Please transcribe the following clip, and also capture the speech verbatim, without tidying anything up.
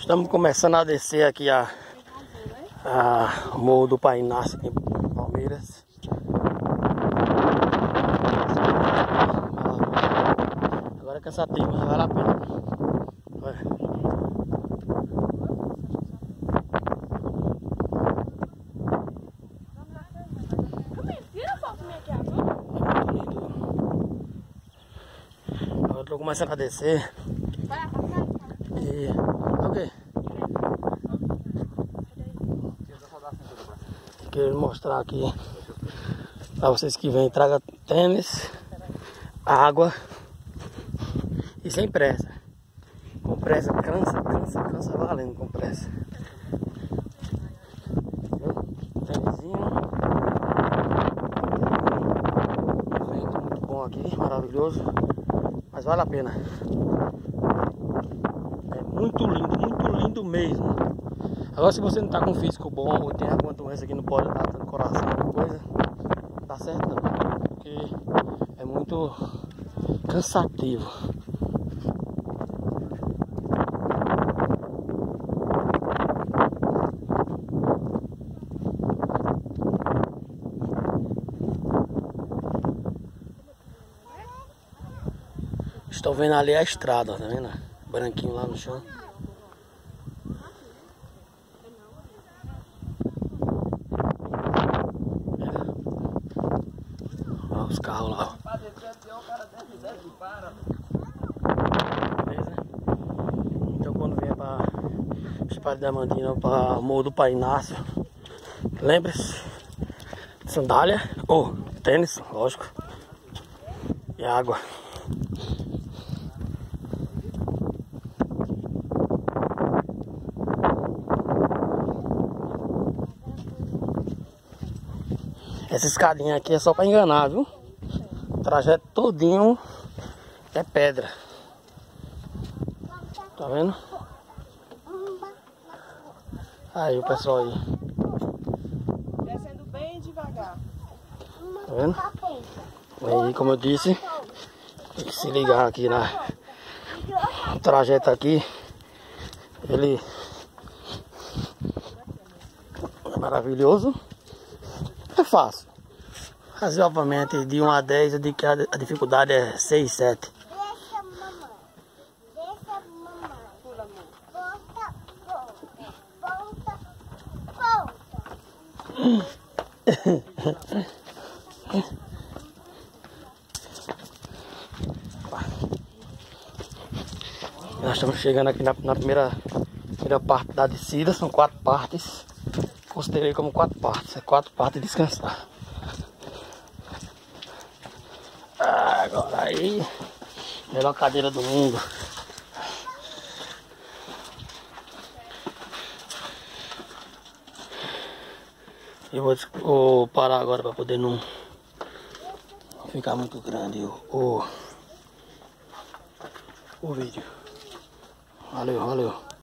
Estamos começando a descer aqui a, a Morro do Pai Inácio aqui em Palmeiras. Agora é cansativo, mas vale a pena. Olha. Agora estou começando a descer. E... ok. Quero mostrar aqui para vocês que vêm, traga tênis, água e sem pressa. Com pressa cansa, cansa, cansa valendo com pressa. Tênisinho. Um vento muito bom aqui, maravilhoso. Mas vale a pena. É muito lindo, muito lindo mesmo. Agora, se você não tá com físico bom ou tem alguma doença que não pode dar no coração, alguma coisa, não dá certo não, porque é muito cansativo. Estou vendo ali a estrada, ó, tá vendo? Branquinho lá no chão. Olha os carros lá. Beleza? Então quando vier para Chapada Diamantina, para Morro do Pai Inácio, lembre-se, sandália ou oh, tênis, lógico, e água. Essa escadinha aqui é só para enganar, viu? O trajeto todinho é pedra. Tá vendo? Aí o pessoal aí. Descendo bem devagar. Tá vendo? Aí, como eu disse, tem que se ligar aqui na o trajeto aqui. Ele é maravilhoso. É fácil. Mas obviamente de um a dez eu digo que a dificuldade é seis, sete. Deixa mamãe. Deixa mamãe. Pula, amor. Volta, volta. Volta. Nós estamos chegando aqui na, na primeira, primeira parte da descida. São quatro partes. Considerei como quatro partes. É quatro partes de descansar. Ah, agora aí, melhor cadeira do mundo. Eu vou, vou parar agora para poder não ficar muito grande o, o, o vídeo. Valeu, valeu.